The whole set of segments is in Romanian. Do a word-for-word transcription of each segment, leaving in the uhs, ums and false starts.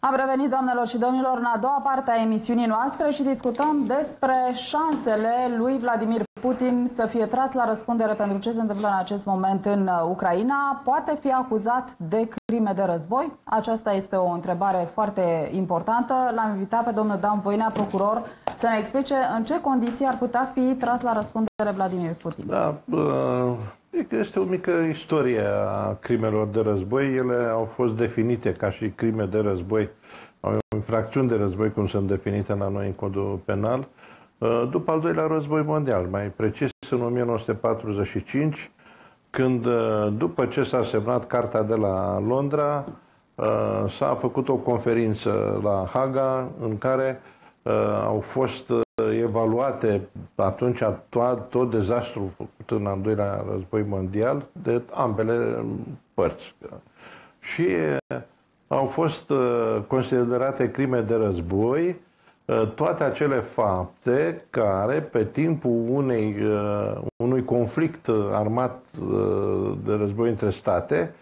Am revenit, doamnelor și domnilor, în a doua parte a emisiunii noastre și discutăm despre șansele lui Vladimir Putin să fie tras la răspundere pentru ce se întâmplă în acest moment în Ucraina. Poate fi acuzat de crime de război? Aceasta este o întrebare foarte importantă. L-am invitat pe domnul Dan Voinea, procuror, să ne explice în ce condiții ar putea fi tras la răspundere Vladimir Putin. Da, este o mică istorie a crimelor de război. Ele au fost definite ca și crime de război, au infracțiuni de război, cum sunt definite la noi în codul penal, după al doilea război mondial, mai precis în o mie nouă sute patruzeci și cinci, când, după ce s-a semnat Carta de la Londra, s-a făcut o conferință la Haga în care au fost evaluate atunci tot, tot dezastrul făcut în al doilea război mondial de ambele părți. Și au fost considerate crime de război toate acele fapte care, pe timpul unei, unui conflict armat de război între state,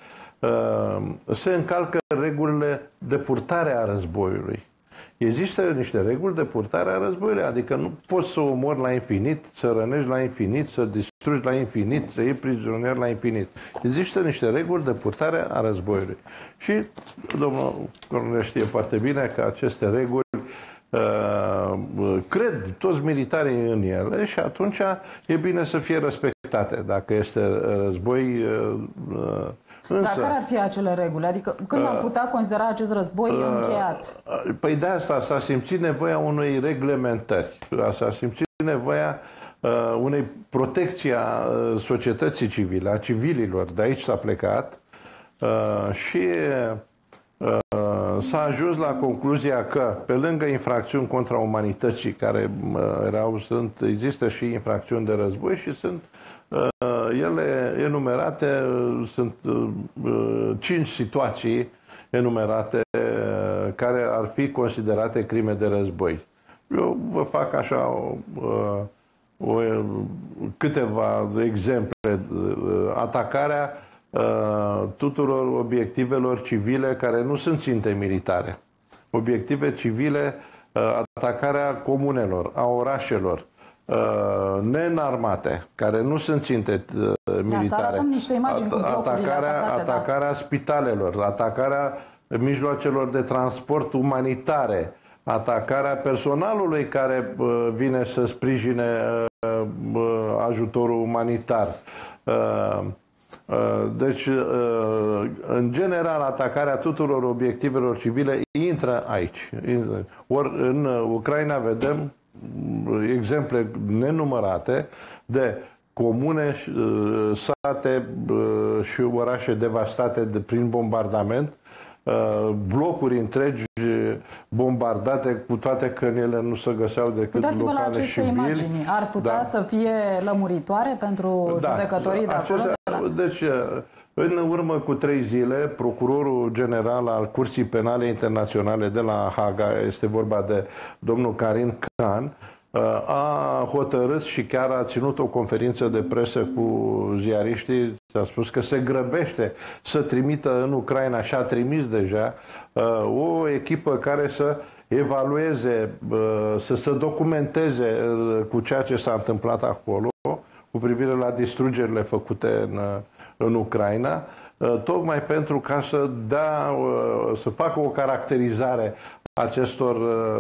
se încalcă regulile de purtare a războiului. Există niște reguli de purtare a războiului, adică nu poți să omori la infinit, să rănești la infinit, să distrugi la infinit, să iei prizonieri la infinit. Există niște reguli de purtare a războiului. Și domnul Cornel știe foarte bine că aceste reguli uh, cred toți militarii în ele și atunci e bine să fie respectate. Dacă este război... Uh, Însă, Dar care ar fi acele reguli? Adică când am putea considera acest război uh, încheiat? Păi de asta s-a simțit nevoia unei reglementări. S-a simțit nevoia uh, unei protecții a societății civile, a civililor. De aici s-a plecat uh, și uh, s-a ajuns la concluzia că, pe lângă infracțiuni contra umanității, care uh, erau, sunt, există și infracțiuni de război și sunt ele enumerate, sunt cinci situații enumerate care ar fi considerate crime de război. Eu vă fac așa o, o, câteva exemple. Atacarea tuturor obiectivelor civile care nu sunt ținte militare. Obiective civile, atacarea comunelor, a orașelor, neînarmate, care nu sunt ținte uh, militare. Da, să arătăm niște imagini cu atacarea, atacate, atacarea da. spitalelor, atacarea mijloacelor de transport umanitare, atacarea personalului care uh, vine să sprijine uh, uh, ajutorul umanitar. Uh, uh, deci, uh, în general, atacarea tuturor obiectivelor civile intră aici. Ori în Ucraina vedem exemple nenumărate de comune, sate și orașe devastate de, prin bombardament, blocuri întregi bombardate, cu toate că în ele nu se găseau decât locale și vili. Imagini. Ar putea da. să fie lămuritoare pentru da. judecătorii de acolo? Acestea, deci, în urmă cu trei zile, procurorul general al Curții Penale Internaționale de la Haga, este vorba de domnul Karim Khan, a hotărât și chiar a ținut o conferință de presă cu ziariștii, a spus că se grăbește să trimită în Ucraina și a trimis deja o echipă care să evalueze, să se documenteze cu ceea ce s-a întâmplat acolo, cu privire la distrugerile făcute în, în Ucraina, tocmai pentru ca să dea, să facă o caracterizare acestor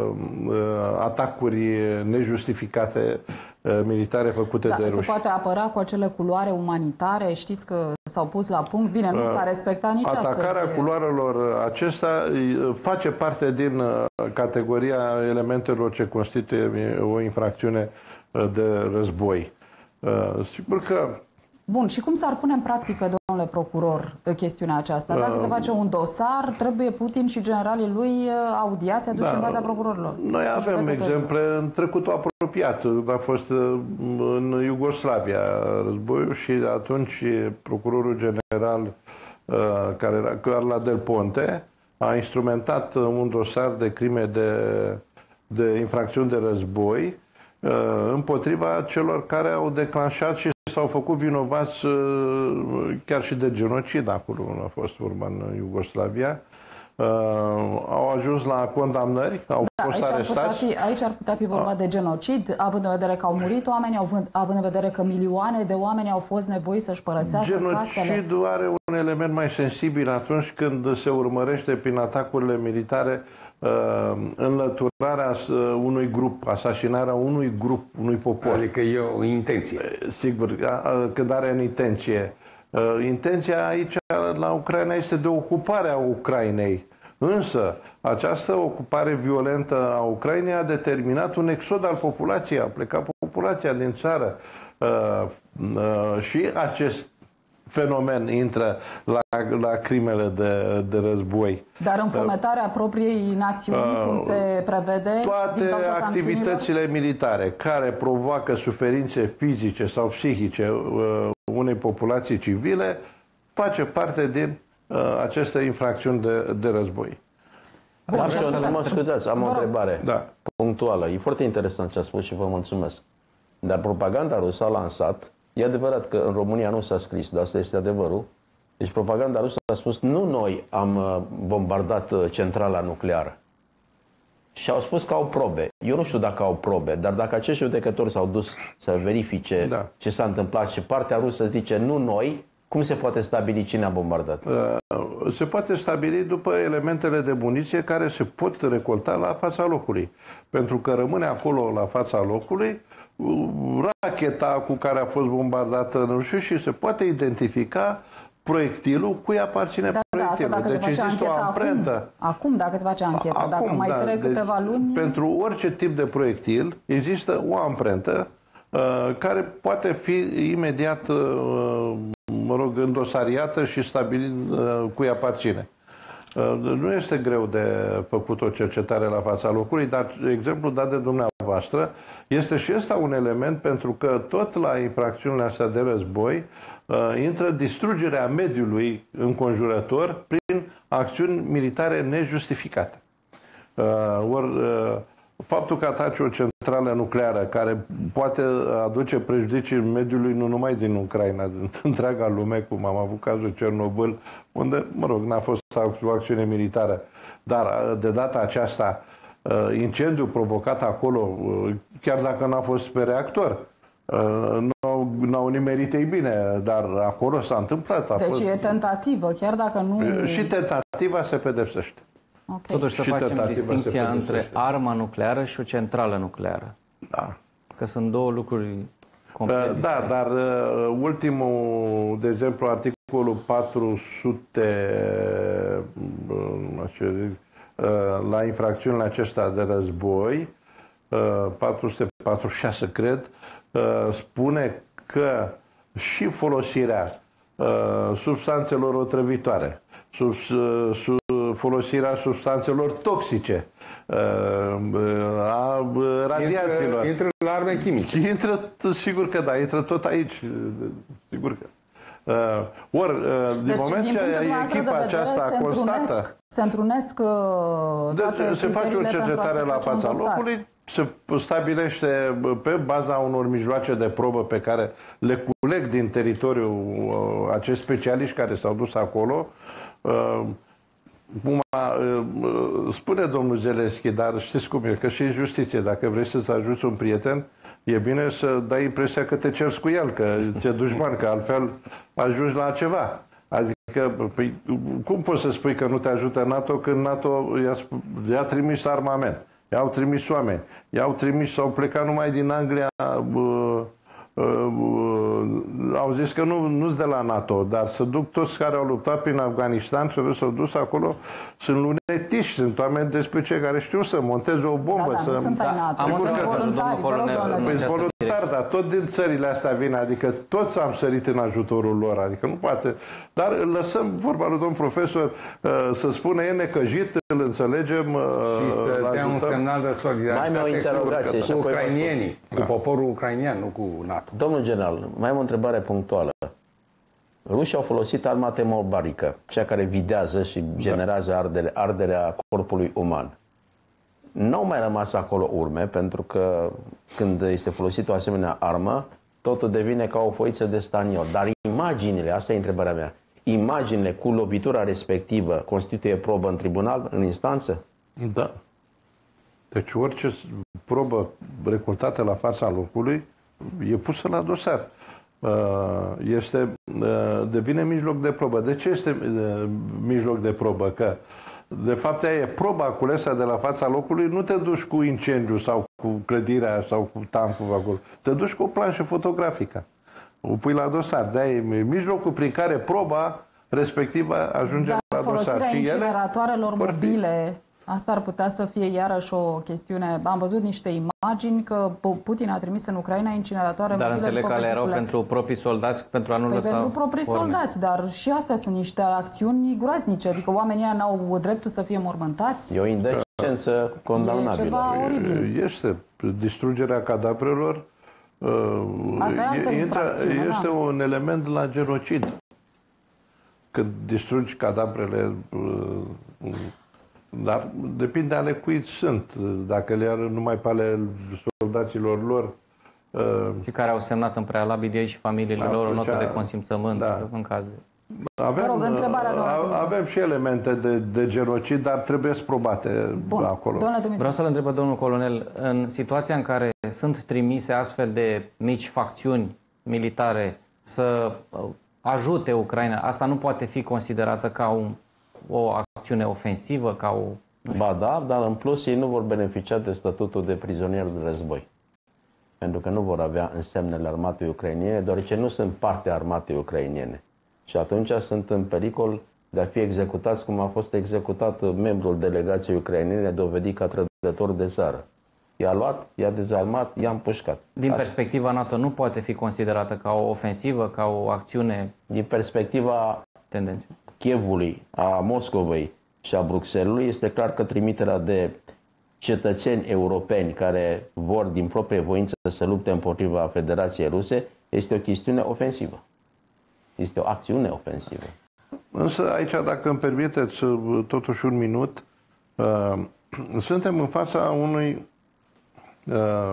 atacuri nejustificate militare făcute da, de ruși. Se poate apăra cu acele culoare umanitare, știți că s-au pus la punct, bine, nu s-a respectat nici asta. Atacarea culoarelor acestea face parte din categoria elementelor ce constituie o infracțiune de război. Sigur că... Bun, și cum s-ar pune în practică, domnule procuror, chestiunea aceasta? Dacă uh, se face un dosar, trebuie Putin și generalii lui audiați, aduși da, în fața procurorilor. Noi avem exemple în trecutul apropiat. A fost în Iugoslavia războiul și atunci procurorul general, care era Carla Del Ponte, a instrumentat un dosar de crime de, de infracțiuni de război împotriva celor care au declanșat și s-au făcut vinovați chiar și de genocid acolo, nu a fost vorba în Iugoslavia, uh, au ajuns la condamnări, au da, fost aici arestați. Ar fi, aici ar putea fi vorba de genocid, având în vedere că au murit oameni, având în vedere că milioane de oameni au fost nevoiți să-și părăsească casele. Genocidul are un element mai sensibil atunci când se urmărește prin atacurile militare uh, înlăturarea unui grup, asasinarea unui grup, unui popor. Adică e o intenție. Sigur, când are în intenție. Intenția aici la Ucraina este de ocupare a Ucrainei. Însă, această ocupare violentă a Ucrainei a determinat un exod al populației, a plecat populația din țară. Și acest fenomen intră la, la crimele de, de război. Dar înfometarea propriei națiuni, uh, cum se prevede, toate din cauza activitățile militare care provoacă suferințe fizice sau psihice uh, unei populații civile, face parte din uh, aceste infracțiuni de, de război. Așa, mă scuzați, am o întrebare da. punctuală. E foarte interesant ce a spus și vă mulțumesc. Dar propaganda rusă a lansat. E adevărat că în România nu s-a scris, dar asta este adevărul. Deci propaganda rusă a spus, nu noi am bombardat centrala nucleară. Și au spus că au probe. Eu nu știu dacă au probe, dar dacă acești judecători s-au dus să verifice da. ce s-a întâmplat și partea rusă zice, nu noi, cum se poate stabili cine a bombardat? Se poate stabili după elementele de muniție care se pot recolta la fața locului. Pentru că rămâne acolo la fața locului racheta cu care a fost bombardată, nu știu, și se poate identifica proiectilul cui aparține da, proiectilul. Da, deci există o amprentă. Acum, acum dacă se face anchetă, acum, dacă mai da, trec deci, câteva luni... Pentru orice tip de proiectil există o amprentă uh, care poate fi imediat uh, mă rog, îndosariată și stabilit uh, cui aparține. Nu este greu de făcut o cercetare la fața locului, dar exemplul dat de dumneavoastră este și ăsta un element, pentru că tot la infracțiunile astea de război uh, intră distrugerea mediului înconjurător prin acțiuni militare nejustificate. Uh, or, uh, faptul că ataci o centrală nucleară care poate aduce prejudicii mediului nu numai din Ucraina, din întreaga lume, cum am avut cazul Cernobâl, unde, mă rog, n-a fost o acțiune militară, dar de data aceasta incendiul provocat acolo, chiar dacă n-a fost pe reactor, n-au nimerit ei bine, dar acolo s-a întâmplat. A deci fost... e tentativă, chiar dacă nu... Și tentativa se pedepsește. Okay. Totuși să facem distinția între arma nucleară și o centrală nucleară. Da. Că sunt două lucruri complet Da, dar ultimul, de exemplu, articolul patru sute la infracțiunile acestea de război, patru sute patruzeci și șase, cred, spune că și folosirea substanțelor otrăvitoare, sub, sub folosirea substanțelor toxice, a radiațiilor. Intră, intră la arme chimice. Intră, sigur că da, intră tot aici. Sigur că. Uh, ori, uh, din deci, moment din ce echipa aceasta se constată, întrunesc, se întrunesc uh, toate de, se face o cercetare la fața locului, se stabilește pe baza unor mijloace de probă pe care le culeg din teritoriul uh, acești specialiști care s-au dus acolo. Uh, Cum a, spune domnul Zelenski, dar știți cum e, că și în justiție, dacă vrei să-ți ajuți un prieten, e bine să dai impresia că te ceri cu el, că ți-e dușman, că altfel ajungi la ceva. Adică, păi, cum poți să spui că nu te ajută NATO când NATO i-a, i-a trimis armament, i-au trimis oameni, i-au trimis, s-au plecat numai din Anglia, uh, uh, uh, au zis că nu nu-s de la NATO, dar să duc toți care au luptat prin Afganistan, să s-au dus acolo, sunt lunetiști, sunt oameni despre cei care știu să monteze o bombă. Da, da, să... nu sunt ai NATO, am sunt voluntari, Păi voluntar, dar tot din țările astea vine, adică toți am sărit în ajutorul lor, adică nu poate. Dar lăsăm vorba lui domn profesor să spună, e necăjit, îl înțelegem. Și să dea un semnal de solidaritate cu, cu ucrainienii, cu poporul ucrainian, nu cu NATO. Domnul general, mai am o întrebare punctuală. Rușii au folosit arma termobarică, cea care videază și generează ardere, arderea corpului uman. N-au mai rămas acolo urme, pentru că când este folosită o asemenea armă, totul devine ca o foiță de staniol. Dar imaginile, asta e întrebarea mea, imaginile cu lovitura respectivă constituie probă în tribunal, în instanță? Da. Deci orice probă recoltată la fața locului e pusă la dosar. Este, devine mijloc de probă. De ce este mijloc de probă? Că de fapt aia e proba culesă de la fața locului, nu te duci cu incendiu sau cu clădirea sau cu tancul acolo. Te duci cu o planșă fotografică. O pui la dosar. De-aia e mijlocul prin care proba respectivă ajunge Dar la dosar. folosirea incineratoarelor ele mobile, asta ar putea să fie iarăși o chestiune. Am văzut niște imagini că Putin a trimis în Ucraina incineratoare dar mobile. Dar înțeleg că le erau pentru proprii soldați, pentru a nu păi lăsa pentru proprii orme. soldați, dar și astea sunt niște acțiuni groaznice. Adică oamenii ăia n-au dreptul să fie mormântați. E o indecență condamnabilă. E ceva oribil. Este distrugerea cadavrelor. Asta e intră, este da. un element la genocid. Când distrugi cadavrele, dar depinde ale cui sunt. Dacă le are numai pe ale soldaților lor. Și care au semnat în prealabil ei și familiile lor o notă de consimțământ, da. În caz de... Avem, rog, avem și elemente de, de genocid, dar trebuie să probate. Bun. Acolo. Vreau să-l întreb pe domnul colonel, în situația în care sunt trimise astfel de mici facțiuni militare să ajute Ucraina, asta nu poate fi considerată ca un, o acțiune ofensivă, ca o... Ba da, dar în plus ei nu vor beneficia de statutul de prizonier de război. Pentru că nu vor avea însemnele armatei ucrainene, deoarece nu sunt parte a armatei ucrainene. Și atunci sunt în pericol de a fi executați cum a fost executat membrul delegației ucrainene dovedit ca trădător de țară. I-a luat, i-a dezarmat, i-a împușcat. Din perspectiva NATO nu poate fi considerată ca o ofensivă, ca o acțiune... Din perspectiva tendență. Kievului, a Moscovei și a Bruxellesului, este clar că trimiterea de cetățeni europeni care vor din proprie voință să lupte împotriva Federației Ruse este o chestiune ofensivă. Este o acțiune ofensivă. Însă aici, dacă îmi permiteți totuși un minut, uh, suntem în fața unui uh,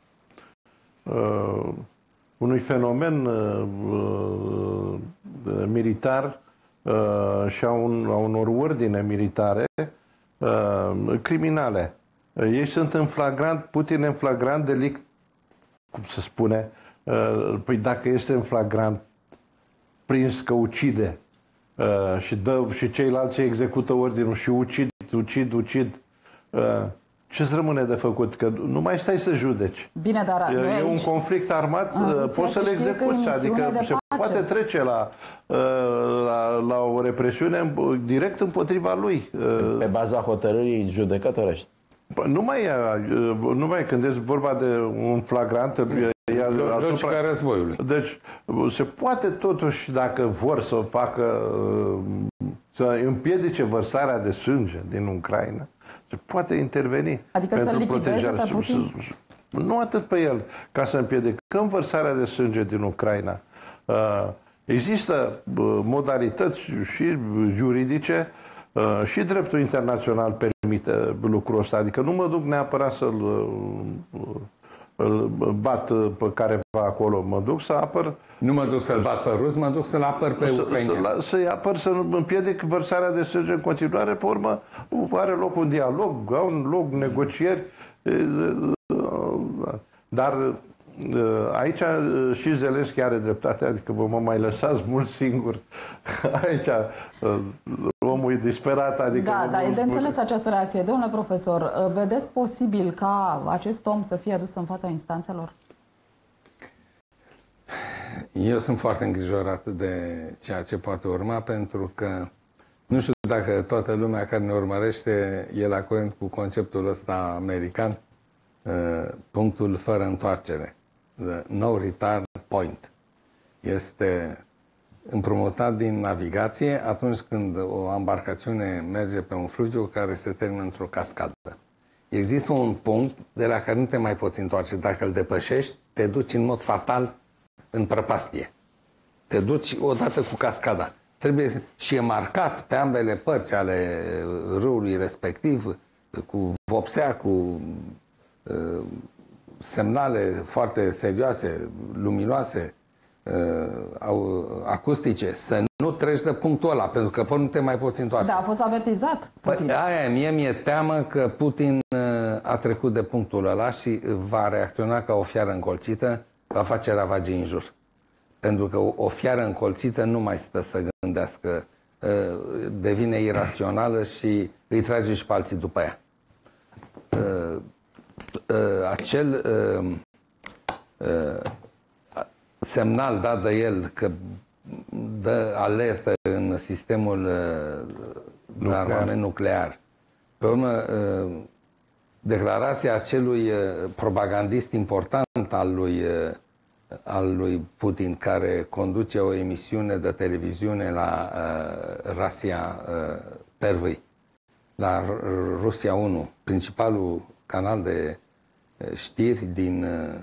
uh, unui fenomen uh, uh, militar uh, și a, un, a unor ordine militare uh, criminale. Ei sunt în flagrant, Putin în flagrant delict, cum se spune, uh, păi dacă este în flagrant prins că ucide uh, și, dă, și ceilalți execută ordinul și ucid, ucid, ucid, uh, ce-ți rămâne de făcut? Că nu mai stai să judeci. Bine, dar e, e un conflict armat, uh, poți să le execuți, adică se poate trece la, uh, la, la o represiune direct împotriva lui. Uh, Pe baza hotărârii judecătorești. Numai, numai când e vorba de un flagrant, logica războiului. Deci se poate totuși, dacă vor să facă, să împiedice vărsarea de sânge din Ucraina, se poate interveni. Adică să lichideze pe Putin? Nu atât pe el, ca să împiedicăm vărsarea de sânge din Ucraina. Există modalități și juridice și dreptul internațional permite lucrul ăsta. Adică nu mă duc neapărat să-l îl bat pe careva acolo. Mă duc să apăr... Nu mă duc să-l bat pe rus, mă duc să-l apăr pe ucraineni. Să, să-i apăr, să împiedic vărsarea de sânge în continuare. Pe urmă are loc un dialog, au un loc negocieri. Dar aici și Zelenski are dreptate, adică vă mă mai lăsați mult singur. Aici omul e disperat. Adică da, dar e de înțeles această reacție. Domnule profesor, vedeți posibil ca acest om să fie adus în fața instanțelor? Eu sunt foarte îngrijorat de ceea ce poate urma, pentru că nu știu dacă toată lumea care ne urmărește e la curent cu conceptul ăsta american, punctul fără întoarcere. The no return point. Este împrumutat din navigație atunci când o embarcațiune merge pe un fluviu care se termină într-o cascadă. Există un punct de la care nu te mai poți întoarce. Dacă îl depășești, te duci în mod fatal în prăpastie. Te duci odată cu cascada. Trebuie să... Și e marcat pe ambele părți ale râului respectiv, cu vopsea, cu uh, semnale foarte serioase, luminoase, au, acustice, să nu treci de punctul ăla, pentru că până nu te mai poți întoarce. Da, a fost avertizat Putin. Păi, aia, mie mi-e teamă că Putin a trecut de punctul ăla și va reacționa ca o fiară încolțită, va face ravagii în jur. Pentru că o fiară încolțită nu mai stă să gândească, devine irațională și îi trage și pe alții după ea. Acel semnal dat de el că dă alertă în sistemul de armament nuclear. Pe urmă, declarația acelui propagandist important al lui, al lui Putin, care conduce o emisiune de televiziune la Rusia Первый, la Rusia unu, principalul canal de știri din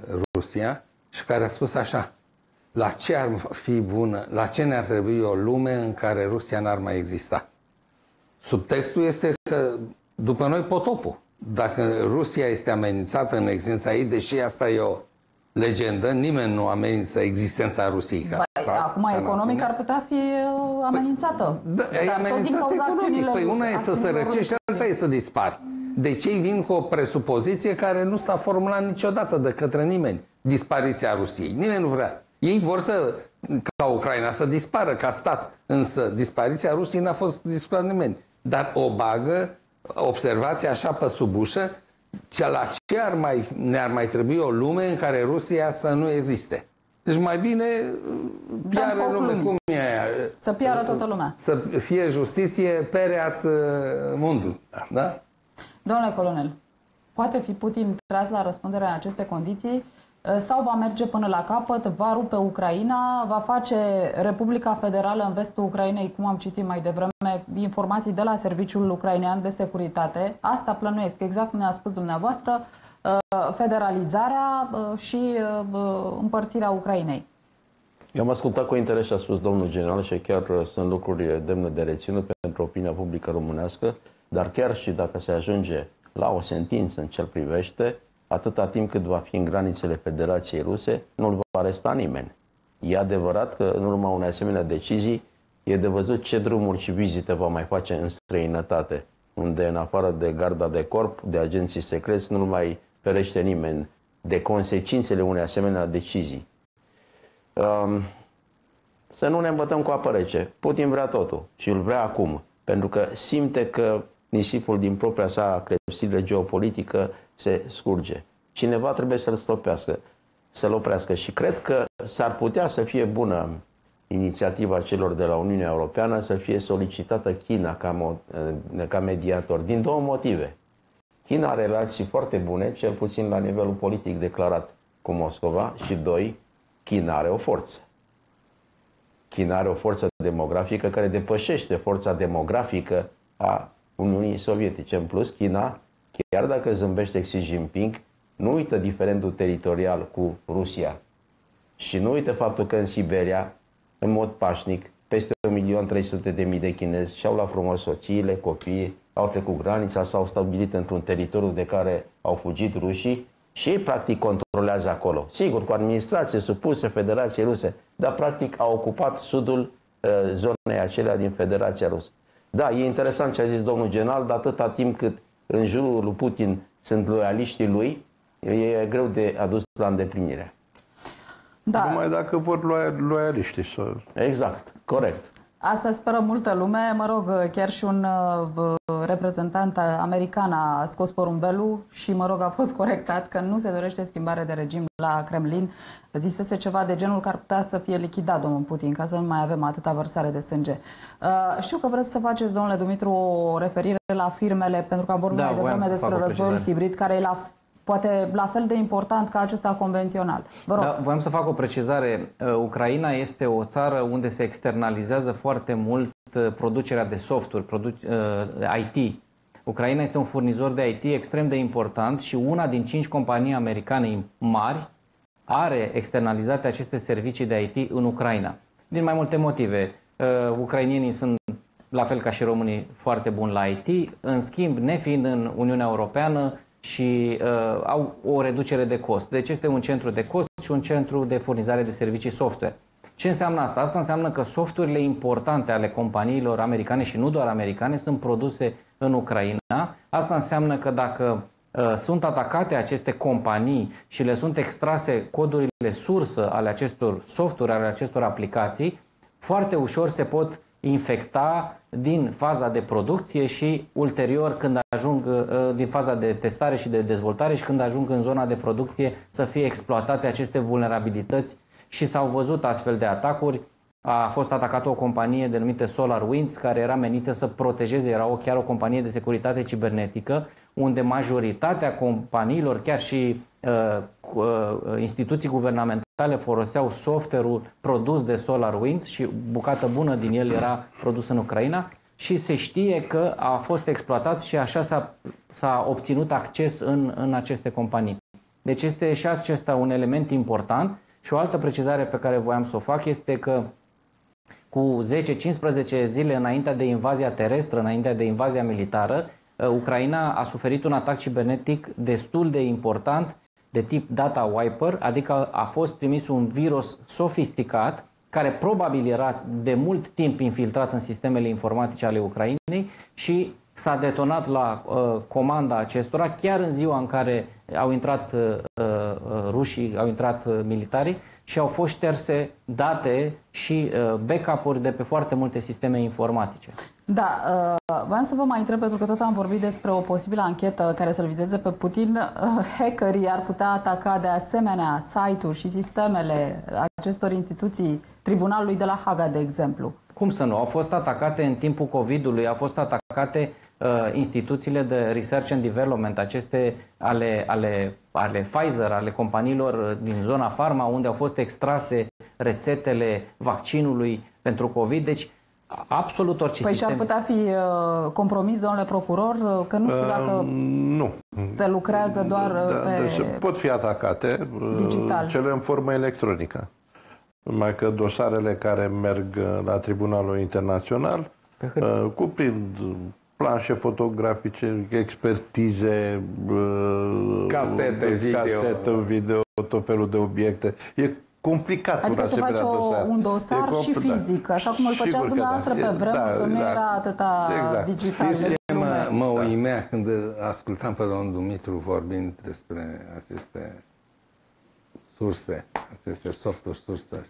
Rusia, și care a spus așa: la ce ar fi bună, la ce ne-ar trebui o lume în care Rusia n-ar mai exista? Subtextul este că după noi potopul. Dacă Rusia este amenințată în existența ei, deși asta e o legendă, nimeni nu amenință existența Rusiei ca ba, stat. Acum economic ar putea fi amenințată. Da, e amenințată economic. Păi una e să se răcești și alta e să dispari. Deci ei vin cu o presupoziție care nu s-a formulat niciodată de către nimeni. Dispariția Rusiei. Nimeni nu vrea. Ei vor să, ca Ucraina să dispară ca stat, însă dispariția Rusiei n-a fost discutat nimeni. Dar o bagă observația așa pe sub ușă, ce la ce ar mai, ne-ar mai trebui o lume în care Rusia să nu existe. Deci mai bine piară lume, cum e aia? Să piară toată lumea. Să fie justiție pereat mundul. Da? Domnule colonel, poate fi Putin tras la răspundere în aceste condiții sau va merge până la capăt, va rupe Ucraina, va face Republica Federală în vestul Ucrainei, cum am citit mai devreme, informații de la Serviciul Ucrainean de Securitate. Asta plănuiesc, exact cum ne-a spus dumneavoastră, federalizarea și împărțirea Ucrainei. Eu am ascultat cu interes ce a spus domnul general și chiar sunt lucruri demne de reținut pentru opinia publică românească, dar chiar și dacă se ajunge la o sentință în ce privește, atâta timp cât va fi în granițele Federației Ruse, nu-l va aresta nimeni. E adevărat că în urma unei asemenea decizii e de văzut ce drumuri și vizite va mai face în străinătate, unde în afară de garda de corp, de agenții secreți, nu-l mai ferește nimeni de consecințele unei asemenea decizii. Um, să nu ne îmbătăm cu apă rece. Putin vrea totul și îl vrea acum, pentru că simte că nisipul din propria sa clepsidre geopolitică se scurge. Cineva trebuie să-l stopească, să-l oprească și cred că s-ar putea să fie bună inițiativa celor de la Uniunea Europeană să fie solicitată China ca, ca mediator, din două motive. China are relații foarte bune, cel puțin la nivelul politic declarat cu Moscova, și doi, China are o forță. China are o forță demografică care depășește forța demografică a Uniunii Sovietice. În plus, China, chiar dacă zâmbește Xi Jinping, nu uită diferendul teritorial cu Rusia. Și nu uită faptul că în Siberia, în mod pașnic, peste un milion trei sute de mii de chinezi și-au luat frumos soțiile, copiii, au trecut granița, s-au stabilit într-un teritoriu de care au fugit rușii și ei practic controlează acolo. Sigur, cu administrație supusă Federației Ruse, dar practic au ocupat sudul uh, zonei acelea din Federația Rusă. Da, e interesant ce a zis domnul general, dar atâta timp cât în jurul lui Putin sunt loialiștii lui, e greu de adus la îndeplinire. Da. Numai dacă vor loialiștii să... Exact, corect. Asta speră multă lume. Mă rog, chiar și un uh, reprezentant american a scos porumbelul și, mă rog, a fost corectat că nu se dorește schimbare de regim la Kremlin. Zisese ceva de genul că ar putea să fie lichidat domnul Putin, ca să nu mai avem atâta vărsare de sânge. Uh, știu că vreți să faceți, domnule Dumitru, o referire la firmele, pentru că am vorbit da, mai devreme despre războiul hibrid, care e la... poate la fel de important ca acesta convențional. Vă rog. Da, voiam să fac o precizare. Ucraina este o țară unde se externalizează foarte mult producerea de software, produ- I T. Ucraina este un furnizor de I T extrem de important și una din cinci companii americane mari are externalizate aceste servicii de I T în Ucraina. Din mai multe motive. Ucrainienii sunt, la fel ca și românii, foarte buni la I T. În schimb, nefiind în Uniunea Europeană, și uh, au o reducere de cost. Deci este un centru de cost și un centru de furnizare de servicii software. Ce înseamnă asta? Asta înseamnă că softurile importante ale companiilor americane și nu doar americane sunt produse în Ucraina. Asta înseamnă că dacă uh, sunt atacate aceste companii și le sunt extrase codurile sursă ale acestor softuri, ale acestor aplicații, foarte ușor se pot infecta din faza de producție și ulterior când ajung din faza de testare și de dezvoltare și când ajung în zona de producție să fie exploatate aceste vulnerabilități și s-au văzut astfel de atacuri. A fost atacată o companie denumită SolarWinds care era menită să protejeze, era o, chiar o companie de securitate cibernetică unde majoritatea companiilor, chiar și uh, uh, instituții guvernamentale foloseau software-ul produs de SolarWinds și bucată bună din el era produs în Ucraina și se știe că a fost exploatat și așa s-a, s-a obținut acces în, în aceste companii. Deci este și acesta un element important și o altă precizare pe care voiam să o fac este că cu zece cincisprezece zile înainte de invazia terestră, înainte de invazia militară, Ucraina a suferit un atac cibernetic destul de important de tip data wiper, adică a fost trimis un virus sofisticat care probabil era de mult timp infiltrat în sistemele informatice ale Ucrainei și s-a detonat la uh, comanda acestora chiar în ziua în care au intrat uh, uh, rușii, au intrat uh, militarii și au fost șterse date și uh, backup-uri de pe foarte multe sisteme informatice. Da, uh, voiam să vă mai întreb, pentru că tot am vorbit despre o posibilă anchetă care să-l vizeze pe Putin. Uh, hackerii ar putea ataca de asemenea site-uri și sistemele acestor instituții, tribunalului de la Haga, de exemplu. Cum să nu? Au fost atacate în timpul COVID-ului, au fost atacate uh, instituțiile de research and development, aceste ale, ale, ale Pfizer, ale companiilor din zona farma, unde au fost extrase rețetele vaccinului pentru COVID. Deci, absolut orice păi sistem. și ar putea fi uh, compromis, domnule procuror, uh, că nu știu dacă uh, nu. se lucrează doar uh, da, pe deci pot fi atacate digital. Cele în formă electronică. Numai că dosarele care merg la Tribunalul Internațional uh, cuprind planșe fotografice, expertize, uh, casete video. casete video, tot felul de obiecte. E complicat. Adică se face o, un dosar și fizic, așa cum îl făceați dumneavoastră da. pe vremuri, da, că nu da. era atâta exact. digital. Știți ce mă, mă uimea când ascultam pe domnul Dumitru vorbind despre aceste surse, aceste softuri surse.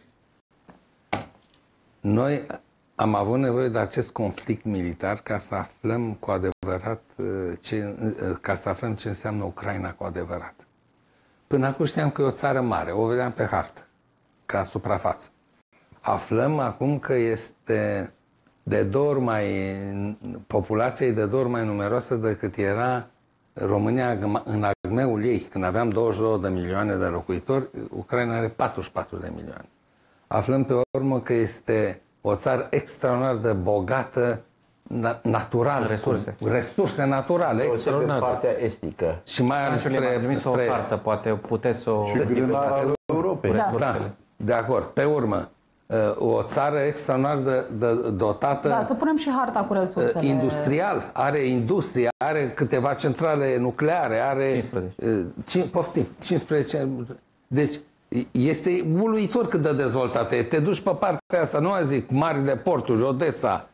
Noi am avut nevoie de acest conflict militar ca să aflăm cu adevărat ce, ca să aflăm ce înseamnă Ucraina cu adevărat. Până acum știam că e o țară mare, o vedeam pe hartă, ca suprafață. Aflăm acum că este de două ori mai, populația e de două ori mai numeroasă decât era România în agmeul ei, când aveam douăzeci și două de milioane de locuitori, Ucraina are patruzeci și patru de milioane. Aflăm pe urmă că este o țară extraordinar de bogată na natural, resurse. Cu resurse naturale, extraordinare. Partea estică. Și mai ales spre, trimis spre o cartă, poate puteți să o... Și grânara Europei. Da. Da, de acord. Pe urmă, o țară extraordinar de, de dotată. Da, să punem și harta cu resursele. Industrial, are industrie, are câteva centrale nucleare, are cincisprezece. Poftim, cincisprezece. Deci este uluitor cât de dezvoltate. Te duci pe partea asta, nu zic marile porturi, Odessa,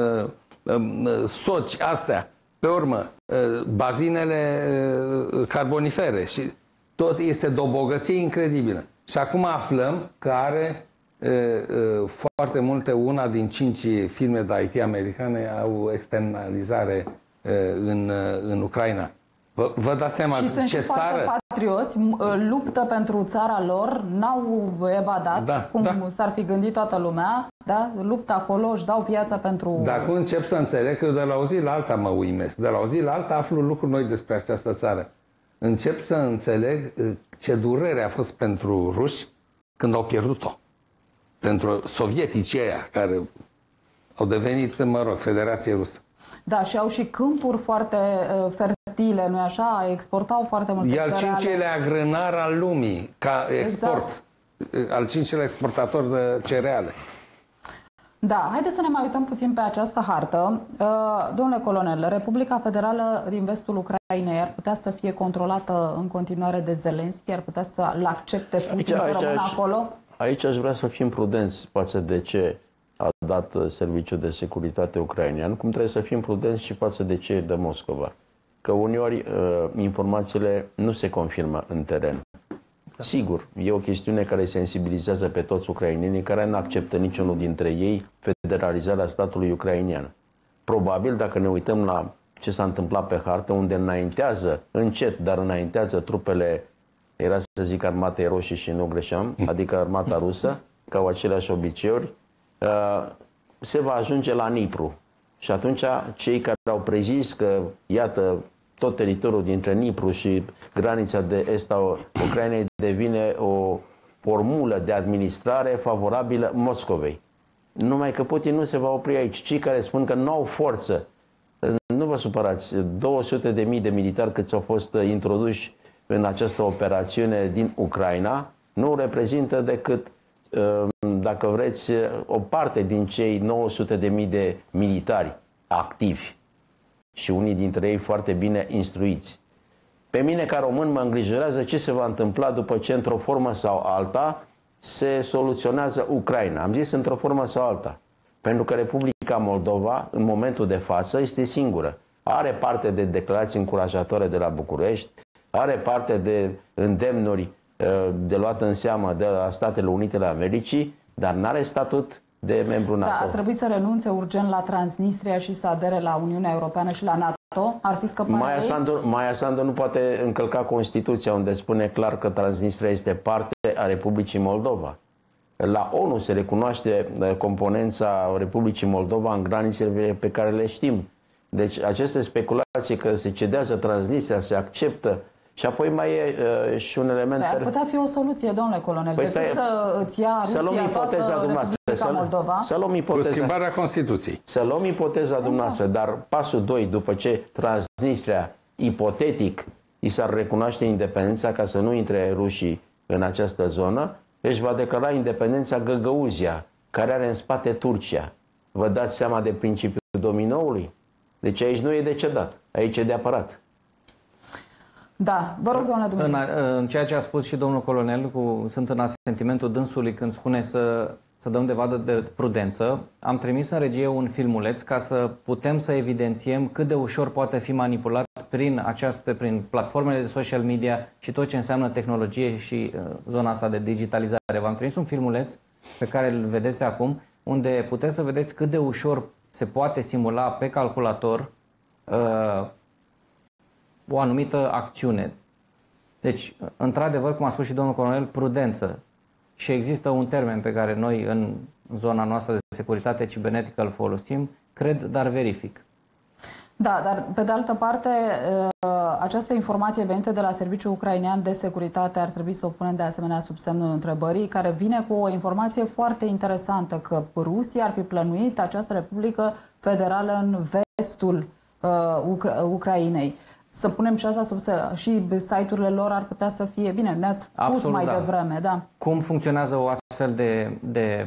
Soci, astea. Pe urmă, bazinele carbonifere și tot este de o bogăție incredibilă. Și acum aflăm că are foarte multe, una din cinci firme de I T americane au externalizare în, în Ucraina. Vă, vă dați seama și ce sunt și țară... patrioți, luptă pentru țara lor, n-au evadat, da, cum da. s-ar fi gândit toată lumea, da? Luptă acolo, își dau viața pentru... Dacă încep să înțeleg că de la o zi la alta mă uimesc, de la o zi la alta aflu lucruri noi despre această țară. Încep să înțeleg ce durere a fost pentru ruși când au pierdut-o. Pentru sovieticii aia care au devenit, mă rog, Federație Rusă. Da, și au și câmpuri foarte uh, fertile, nu-i așa? Exportau foarte multe cereale. E al cincilea grânar al lumii, ca export. Exact. Al cincilea exportator de cereale. Da, haideți să ne mai uităm puțin pe această hartă. Uh, domnule colonel, Republica Federală din vestul Ucrainei ar putea să fie controlată în continuare de Zelenski? Ar putea să-l accepte Putin aici, să aici, rămână aici. acolo? aici aș vrea să fim prudenți față de ce a dat Serviciul de Securitate ucrainean, cum trebuie să fim prudenți și față de ce de Moscova. Că uneori informațiile nu se confirmă în teren. Sigur, e o chestiune care sensibilizează pe toți ucrainenii, care nu acceptă niciunul dintre ei federalizarea statului ucrainean. Probabil, dacă ne uităm la ce s-a întâmplat pe hartă, unde înaintează, încet, dar înaintează trupele, era să zic armatei roșii și nu greșeam, adică armata rusă, ca au aceleași obiceiuri, se va ajunge la Nipru. Și atunci cei care au prezis că, iată, tot teritoriul dintre Nipru și granița de est a Ucrainei devine o formulă de administrare favorabilă Moscovei. Numai că Putin nu se va opri aici. Cei care spun că nu au forță, nu vă supărați, două sute de mii de militari câți au fost introduși în această operațiune din Ucraina, nu reprezintă decât, dacă vreți, o parte din cei nouă sute de mii de militari activi și unii dintre ei foarte bine instruiți. Pe mine, ca român, mă îngrijorează ce se va întâmpla după ce, într-o formă sau alta, se soluționează Ucraina. Am zis într-o formă sau alta. Pentru că Republica Moldova, în momentul de față, este singură. Are parte de declarații încurajatoare de la București, are parte de îndemnuri de luat în seamă de la Statele Unite ale Americii, dar nu are statut de membru NATO. Da, ar trebui să renunțe urgent la Transnistria și să adere la Uniunea Europeană și la NATO? Ar fi scăparea Maia ei? Sandu, Maia Sandu nu poate încălca Constituția, unde spune clar că Transnistria este parte a Republicii Moldova. La ONU se recunoaște componența Republicii Moldova în granițele pe care le știm. Deci aceste speculații că se cedează Transnistria, se acceptă. Și apoi mai e uh, și un element... Păi ar putea fi o soluție, domnule colonel, păi decât să îți ia Rusia toată Republica Moldova. Să luăm ipoteza, cu schimbarea Constituției. Să luăm ipoteza dumneavoastră, dar pasul doi, după ce Transnistria, ipotetic, i s-ar recunoaște independența ca să nu intre rușii în această zonă, își va declara independența Găgăuzia, care are în spate Turcia. Vă dați seama de principiul dominoului? Deci aici nu e de cedat, aici e de apărat. Da, vă rog, doamna Dumitru. În, în ceea ce a spus și domnul colonel, cu, sunt în asentimentul dânsului când spune să, să dăm de vadă de prudență, am trimis în regie un filmuleț ca să putem să evidențiem cât de ușor poate fi manipulat prin, această, prin platformele de social media și tot ce înseamnă tehnologie și uh, zona asta de digitalizare. V-am trimis un filmuleț pe care îl vedeți acum, unde puteți să vedeți cât de ușor se poate simula pe calculator uh, o anumită acțiune. Deci, într-adevăr, cum a spus și domnul colonel, prudență. Și există un termen pe care noi în zona noastră de securitate cibernetică îl folosim, cred, dar verific. Da, dar pe de altă parte, această informație venită de la Serviciul Ucrainean de Securitate ar trebui să o punem de asemenea sub semnul întrebării, care vine cu o informație foarte interesantă, că Rusia ar fi plănuit această Republică Federală în vestul uh, Ucra Ucrainei. Să punem și asta sub să, și site-urile lor ar putea să fie bine, ne-ați spus Absolut, mai da. devreme, da. Cum funcționează o astfel de, de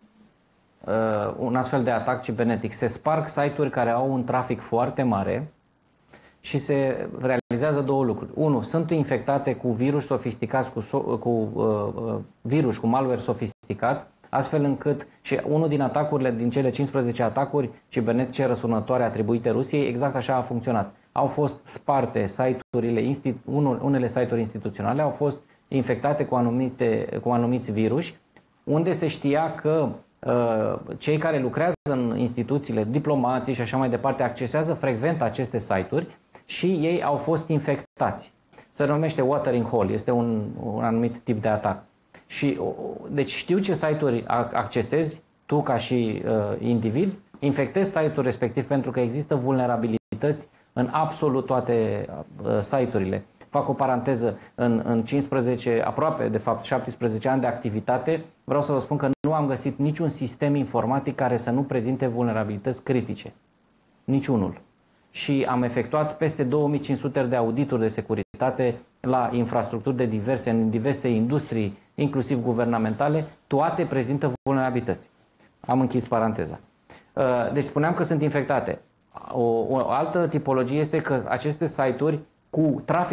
uh, un astfel de atac cibernetic? Se sparg site-uri care au un trafic foarte mare și se realizează două lucruri. Unu, sunt infectate cu virus sofisticați, cu, so, cu uh, virus, cu malware sofisticat, astfel încât și unul din atacurile, din cele cincisprezece atacuri cibernetice răsunătoare atribuite Rusiei, exact așa a funcționat. Au fost sparte site-urile, unele site-uri instituționale au fost infectate cu, anumite, cu anumiți virus, unde se știa că uh, cei care lucrează în instituțiile, diplomații și așa mai departe, accesează frecvent aceste site-uri și ei au fost infectați. Se numește watering hole, este un, un anumit tip de atac. Și, deci știu ce site-uri accesezi tu ca și uh, individ, infectezi site-ul respectiv pentru că există vulnerabilități în absolut toate uh, site-urile. Fac o paranteză, în, în cincisprezece, aproape de fapt șaptesprezece ani de activitate, vreau să vă spun că nu am găsit niciun sistem informatic care să nu prezinte vulnerabilități critice. Niciunul. Și am efectuat peste două mii cinci sute de audituri de securitate la infrastructuri de diverse, în diverse industrii, inclusiv guvernamentale, toate prezintă vulnerabilități. Am închis paranteza. Deci spuneam că sunt infectate. O, o altă tipologie este că aceste site-uri cu trafic foarte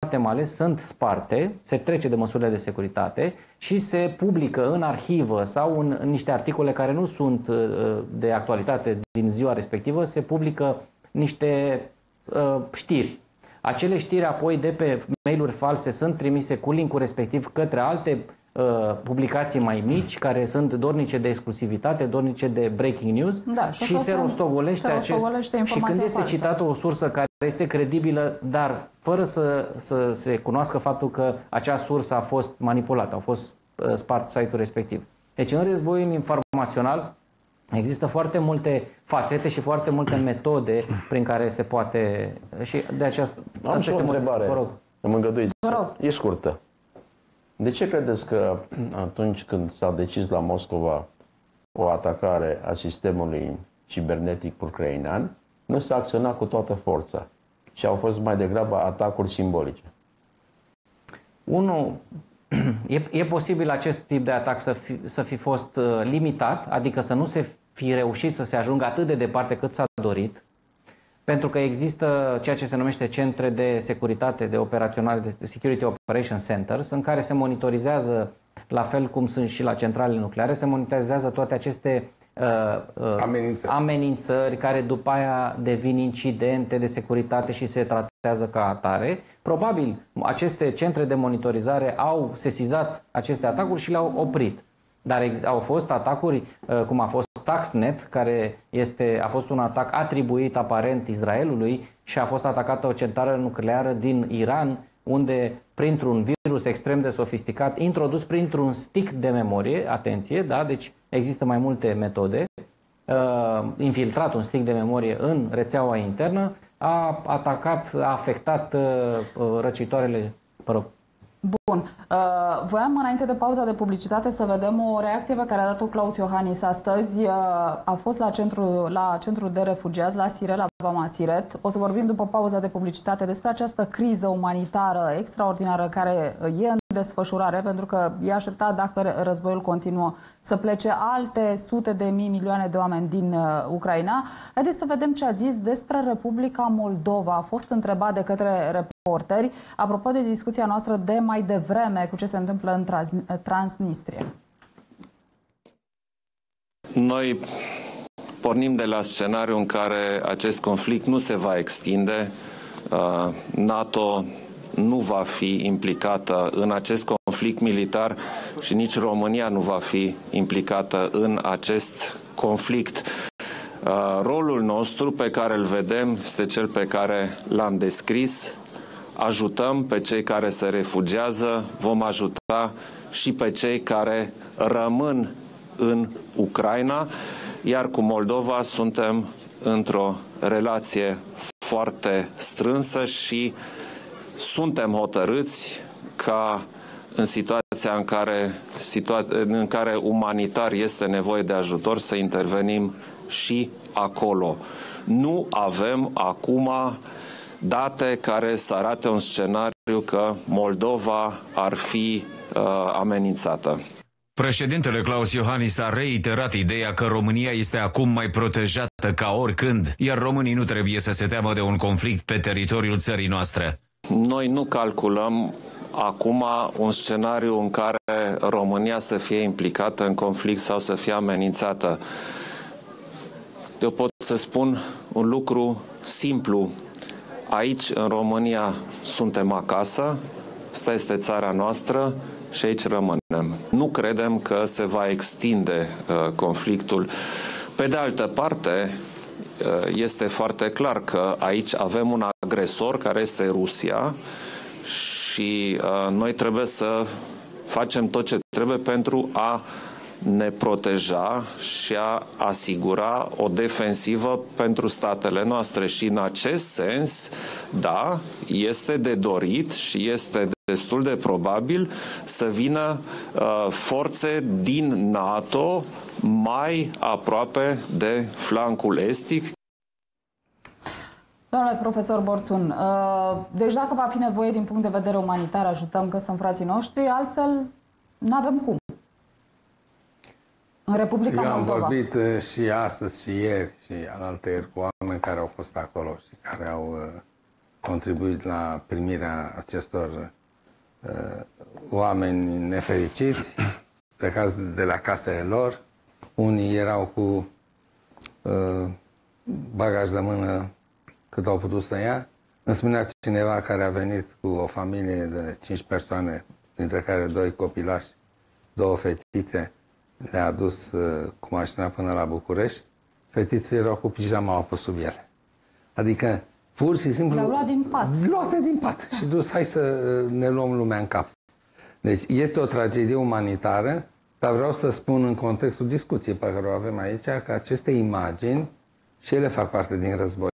mai ales sunt sparte, se trece de măsurile de securitate și se publică în arhivă sau în, în niște articole care nu sunt uh, de actualitate din ziua respectivă, se publică niște uh, știri. Acele știri apoi de pe mail-uri false sunt trimise cu link-ul respectiv către alte uh, publicații mai mici care sunt dornice de exclusivitate, dornice de breaking news da, și, și se rostogolește, se rostogolește acest... Și când este falsă. Citată o sursă care este credibilă, dar fără să, să se cunoască faptul că acea sursă a fost manipulată, au fost uh, spart site-ul respectiv. Deci în războiul informațional există foarte multe fațete și foarte multe metode prin care se poate... Și de aceasta... Am și o întrebare. Vă rog. Îmi îngăduiți. Vă rog. E scurtă. De ce credeți că atunci când s-a decis la Moscova o atacare a sistemului cibernetic ucrainean, nu s-a acționat cu toată forța și au fost mai degrabă atacuri simbolice? Unu, e, e posibil acest tip de atac să fi, să fi fost uh, limitat, adică să nu se fi reușit să se ajungă atât de departe cât s-a dorit, pentru că există ceea ce se numește centre de securitate, de operaționale, de Security Operation Centers, în care se monitorizează, la fel cum sunt și la centralele nucleare, se monitorizează toate aceste uh, uh, amenințări. amenințări care după aia devin incidente de securitate și se tratează ca atare. Probabil aceste centre de monitorizare au sesizat aceste atacuri și le-au oprit. Dar au fost atacuri, uh, cum a fost Stuxnet, care este, a fost un atac atribuit aparent Israelului și a fost atacată o centrală nucleară din Iran, unde printr-un virus extrem de sofisticat, introdus printr-un stick de memorie, atenție, da? Deci există mai multe metode, uh, infiltrat un stick de memorie în rețeaua internă, a atacat, a afectat uh, răcitoarele, vă rog. Bun. Uh, voiam înainte de pauza de publicitate să vedem o reacție pe care a dat-o Klaus Iohannis astăzi. Uh, a fost la centru, la centru de refugiați, la Siret, la Vama Siret. O să vorbim după pauza de publicitate despre această criză umanitară extraordinară care e în desfășurare, pentru că e așteptat, dacă războiul continuă, să plece alte sute de mii, milioane de oameni din uh, Ucraina. Haideți să vedem ce a zis despre Republica Moldova. A fost întrebat de către reporteri apropo de discuția noastră de mai devreme cu ce se întâmplă în Trans Transnistria. Noi pornim de la scenariul în care acest conflict nu se va extinde, uh, NATO nu va fi implicată în acest conflict militar și nici România nu va fi implicată în acest conflict. Uh, rolul nostru pe care îl vedem este cel pe care l-am descris. Ajutăm pe cei care se refugiază, vom ajuta și pe cei care rămân în Ucraina, iar cu Moldova suntem într-o relație foarte strânsă și suntem hotărâți ca în situația în care, situa- în care umanitar este nevoie de ajutor să intervenim și acolo. Nu avem acum date care să arate un scenariu că Moldova ar fi uh, amenințată. Președintele Klaus Iohannis a reiterat ideea că România este acum mai protejată ca oricând, iar românii nu trebuie să se teamă de un conflict pe teritoriul țării noastre. Noi nu calculăm acum un scenariu în care România să fie implicată în conflict sau să fie amenințată. Eu pot să spun un lucru simplu. Aici, în România, suntem acasă, asta este țara noastră și aici rămânem. Nu credem că se va extinde uh, conflictul. Pe de altă parte, uh, este foarte clar că aici avem un agresor care este Rusia și uh, noi trebuie să facem tot ce trebuie pentru a ne proteja și a asigura o defensivă pentru statele noastre. Și în acest sens, da, este de dorit și este destul de probabil să vină uh, forțe din NATO mai aproape de flancul estic. Domnule profesor Borțun, uh, deci dacă va fi nevoie din punct de vedere umanitar, ajutăm că sunt frații noștri, altfel nu avem cum. În Republica Eu am Moldova. vorbit și astăzi și ieri și alaltăieri cu oameni care au fost acolo și care au contribuit la primirea acestor uh, oameni nefericiți de, caz, de la casele lor. Unii erau cu uh, bagaj de mână cât au putut să ia. Îmi spunea cineva care a venit cu o familie de cinci persoane, dintre care doi copilași, două fetițe, le-a adus uh, cu mașina până la București. Fetițele erau cu pijama pe sub ele. Adică, pur și simplu... Le-au luat din pat. Luate din pat și dus, hai să uh, ne luăm lumea în cap. Deci este o tragedie umanitară, dar vreau să spun în contextul discuției pe care o avem aici, că aceste imagini și ele fac parte din război.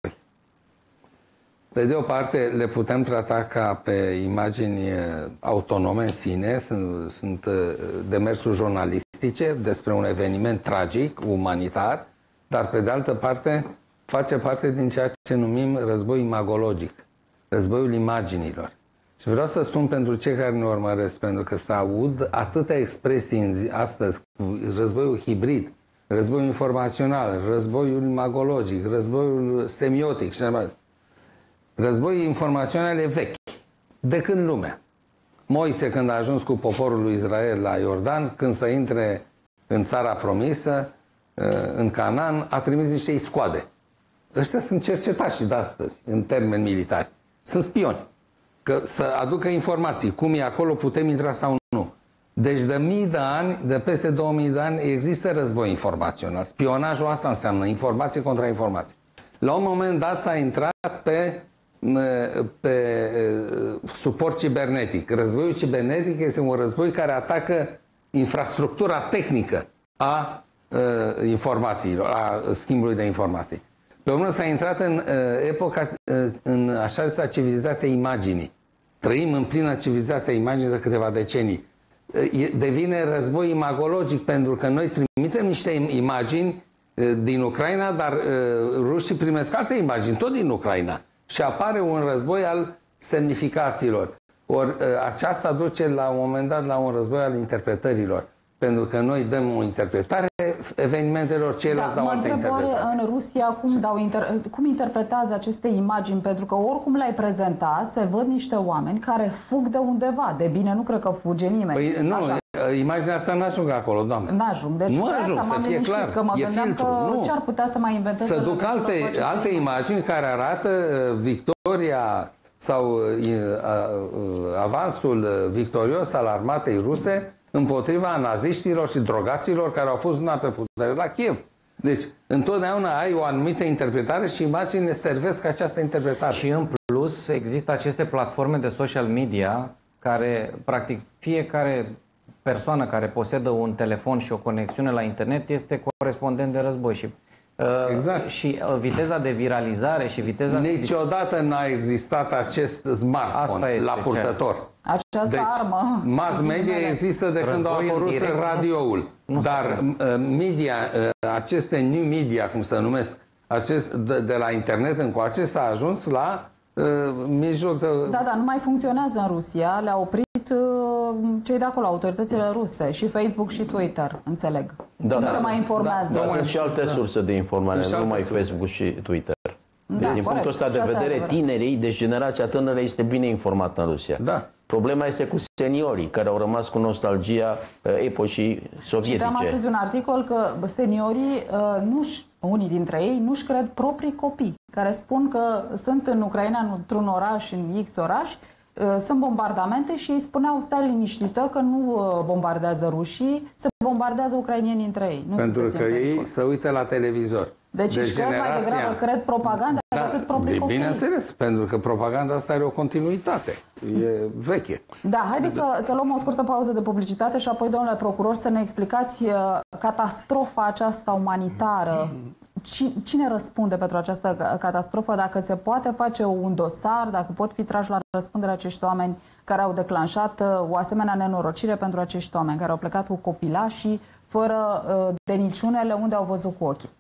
Pe de o parte, le putem trata ca pe imagini autonome în sine, sunt, sunt demersuri jurnalistice despre un eveniment tragic, umanitar, dar pe de altă parte face parte din ceea ce numim război imagologic, războiul imaginilor. Și vreau să spun pentru cei care ne urmăresc, pentru că se aud atâtea expresii în zi, astăzi cu războiul hibrid, războiul informațional, războiul imagologic, războiul semiotic și așa. Războiul informațional e vechi, de când lumea. Moise, când a ajuns cu poporul lui Israel la Iordan, când să intre în țara promisă, în Canaan, a trimis niște iscoade. Ăștia sunt cercetași de astăzi, în termeni militari. Sunt spioni. Că să aducă informații, cum e acolo, putem intra sau nu. Deci de mii de ani, de peste două mii de ani, există război informațional. Spionajul asta înseamnă informație contra informație. La un moment dat s-a intrat pe, pe suport cibernetic. Războiul cibernetic este un război care atacă infrastructura tehnică a uh, informațiilor, a schimbului de informații. Pe urmă s-a intrat în uh, epoca, uh, în așa zisă civilizația imaginii. Trăim în plină civilizația imaginii de câteva decenii. Uh, devine război imagologic pentru că noi trimitem niște imagini uh, din Ucraina, dar uh, rușii primesc alte imagini, tot din Ucraina. Și apare un război al semnificațiilor. Ori uh, aceasta duce la un moment dat la un război al interpretărilor. Pentru că noi dăm o interpretare evenimentelor, ceilalți da, dau altă interpretare. În Rusia cum, dau inter... cum interpretează aceste imagini? Pentru că oricum le-ai prezenta, se văd niște oameni care fug de undeva. De bine nu cred că fuge nimeni. Păi nu, așa. Imaginea asta n-ajung acolo, doamne. N-ajung. Deci nu ajung, să fie clar. Că mă e filtru. că nu. ce ar putea să mai inventeze? Să duc alte, alte imagini care arată victoria sau avansul victorios al armatei ruse împotriva naziștilor și drogaților care au pus mâna pe putere la Kiev. Deci, întotdeauna ai o anumită interpretare și imaginile servesc această interpretare. Și în plus, există aceste platforme de social media care, practic, fiecare persoană care posedă un telefon și o conexiune la internet este corespondent de război. Și, exact. și viteza de viralizare și viteza... Niciodată n-a existat acest smartphone la purtător. Această deci, armă. Mass media există de când a apărut radioul. Nu dar media, aceste new media, cum se numesc, acest, de, de la internet încoace s-a ajuns la uh, mijloc de... Da, da, nu mai funcționează în Rusia. Le-a oprit uh, cei de acolo, autoritățile ruse, și Facebook și Twitter, înțeleg. Da, nu da, se mai informează. Da, sunt și alte da. surse de informare, nu numai surse. Facebook și Twitter. Deci, da, din punctul ăsta de vedere, tinerii, deci generația tânără este bine informată în Rusia. Da. Problema este cu seniorii, care au rămas cu nostalgia epocii sovietice. Citeam astăzi un articol că seniorii, nu-și, unii dintre ei, nu-și cred proprii copii, care spun că sunt în Ucraina, într-un oraș, în X oraș, sunt bombardamente și ei spuneau, stai liniștită că nu bombardează rușii, se bombardează ucrainienii între ei. Nu pentru că ei se uită la televizor. Deci, deci cred generația... mai degrabă cred propaganda da, decât proprii copii. Bineînțeles, pentru că propaganda asta are o continuitate. E veche. Da, haideți să, să luăm o scurtă pauză de publicitate și apoi, domnule procuror, să ne explicați uh, catastrofa aceasta umanitară. Cine răspunde pentru această catastrofă? Dacă se poate face un dosar, dacă pot fi trași la răspundere acești oameni care au declanșat uh, o asemenea nenorocire pentru acești oameni, care au plecat cu copilașii fără uh, de niciunele unde au văzut cu ochii.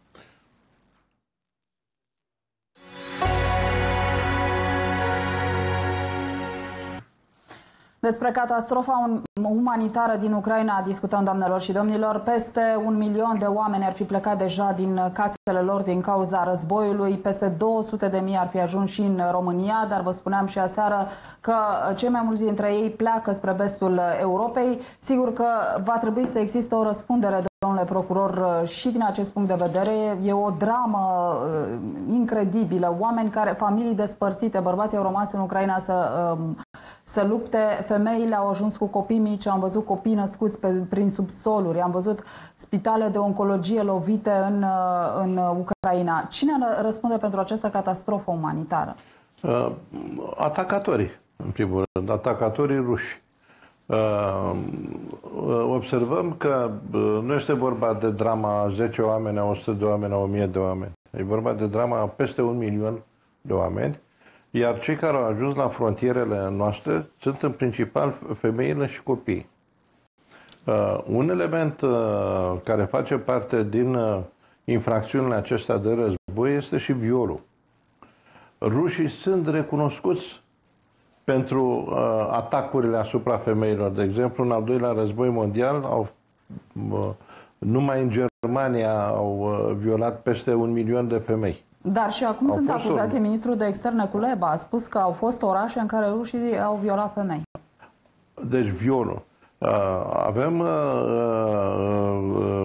Despre catastrofa umanitară din Ucraina discutăm, doamnelor și domnilor. Peste un milion de oameni ar fi plecat deja din casele lor din cauza războiului. Peste două sute de mii ar fi ajuns și în România, dar vă spuneam și aseară că cei mai mulți dintre ei pleacă spre vestul Europei. Sigur că va trebui să existe o răspundere, domnule procuror, și din acest punct de vedere. E o dramă incredibilă. Oameni care, familii despărțite, bărbații au rămas în Ucraina să, să lupte, femeile au ajuns cu copii mici, am văzut copii născuți pe, prin subsoluri, am văzut spitale de oncologie lovite în, în Ucraina. Cine răspunde pentru această catastrofă umanitară? Uh, atacatorii, în primul rând, atacatorii ruși. Uh, observăm că uh, nu este vorba de drama a zece oameni, a o sută de oameni, a o mie de oameni. E vorba de drama a peste un milion de oameni, iar cei care au ajuns la frontierele noastre sunt în principal femeile și copiii. Uh, un element uh, care face parte din uh, infracțiunile acestea de război este și violul. Rușii sunt recunoscuți pentru uh, atacurile asupra femeilor. De exemplu, în al doilea război mondial, au, uh, numai în Germania au uh, violat peste un milion de femei. Dar și acum au sunt acuzații. un... Ministrul de Externe Kuleba a spus că au fost orașe în care rușii au violat femei. Deci violul. Uh, avem uh, uh,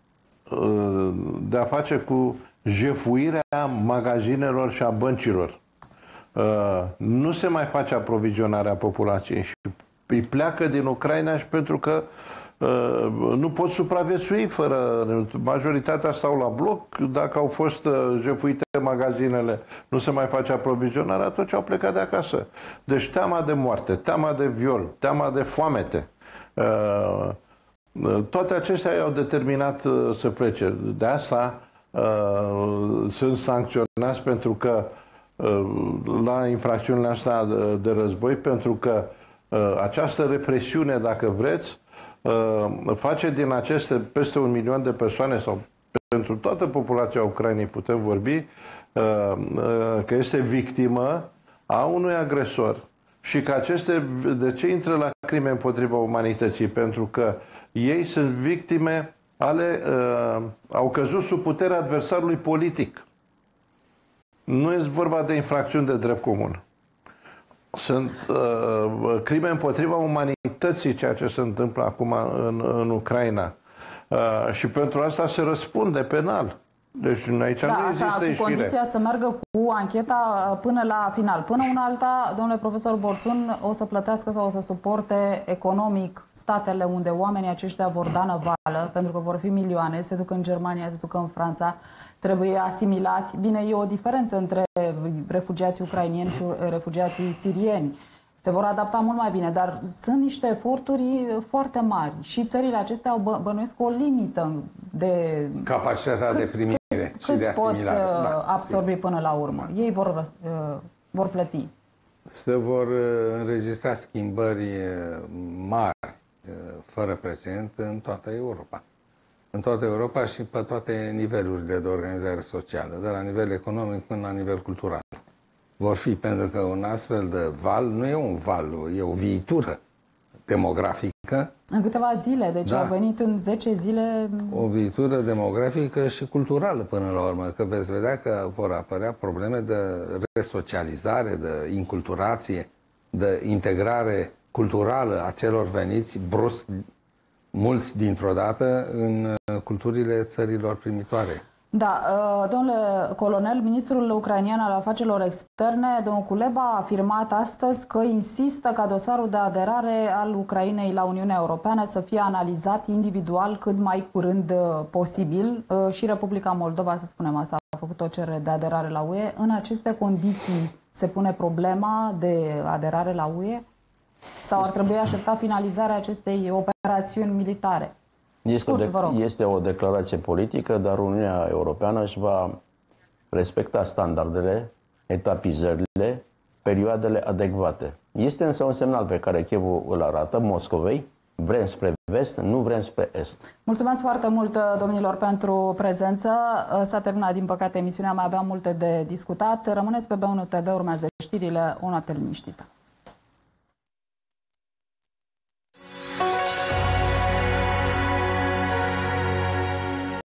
uh, de a face cu jefuirea magazinelor și a băncilor. Uh, nu se mai face aprovizionarea populației și îi pleacă din Ucraina și pentru că uh, nu pot supraviețui fără... Majoritatea stau la bloc, dacă au fost uh, jefuite magazinele, nu se mai face aprovizionarea, atunci au plecat de acasă. Deci teama de moarte, teama de viol, teama de foamete, uh, uh, toate acestea i-au determinat uh, să plece. De asta uh, sunt sancționați pentru că la infracțiunile astea de, de război, pentru că uh, această represiune, dacă vreți, uh, face din aceste peste un milion de persoane, sau pentru toată populația Ucrainei putem vorbi, uh, uh, că este victimă a unui agresor și că aceste, de ce intră la crime împotriva umanității? Pentru că ei sunt victime ale, uh, au căzut sub puterea adversarului politic. Nu este vorba de infracțiuni de drept comun. Sunt uh, crime împotriva umanității, ceea ce se întâmplă acum în, în Ucraina. Uh, și pentru asta se răspunde penal. Deci aici da, nu există asta ieșire. Cu condiția să meargă cu ancheta până la final. Până una alta, domnule profesor Borțun, o să plătească sau o să suporte economic statele unde oamenii aceștia vor da năvală, pentru că vor fi milioane, se duc în Germania, se duc în Franța, trebuie asimilați. Bine, e o diferență între refugiații ucrainieni și refugiații sirieni. Se vor adapta mult mai bine, dar sunt niște eforturi foarte mari și țările acestea au bănuiesc o limită de capacitatea de primire cât, și de asimilare. pot da, absorbi sigur. până la urmă. Ei vor, uh, vor plăti. Se vor înregistra schimbări mari, fără precedent, în toată Europa. În toată Europa și pe toate nivelurile de organizare socială, de la nivel economic până la nivel cultural. Vor fi, pentru că un astfel de val nu e un val, e o viitură demografică. În câteva zile, deci da. au venit în zece zile... O viitură demografică și culturală până la urmă, că veți vedea că vor apărea probleme de resocializare, de inculturație, de integrare culturală a celor veniți brusc, mulți dintr-o dată, în culturile țărilor primitoare. Da, domnule colonel, ministrul ucrainean al afacerilor externe, domnul Kuleba, a afirmat astăzi că insistă ca dosarul de aderare al Ucrainei la Uniunea Europeană să fie analizat individual cât mai curând posibil și Republica Moldova, să spunem asta, a făcut o cerere de aderare la U E. În aceste condiții se pune problema de aderare la U E? Sau ar trebui aștepta finalizarea acestei operațiuni militare? Este, Scurt, o de, este o declarație politică, dar Uniunea Europeană își va respecta standardele, etapizările, perioadele adecvate. Este însă un semnal pe care Chievul îl arată Moscovei: vrem spre vest, nu vrem spre est. Mulțumesc foarte mult, domnilor, pentru prezență. S-a terminat, din păcate, emisiunea, mai aveam multe de discutat. Rămâneți pe B unu T V, urmează știrile, o noapte liniștită.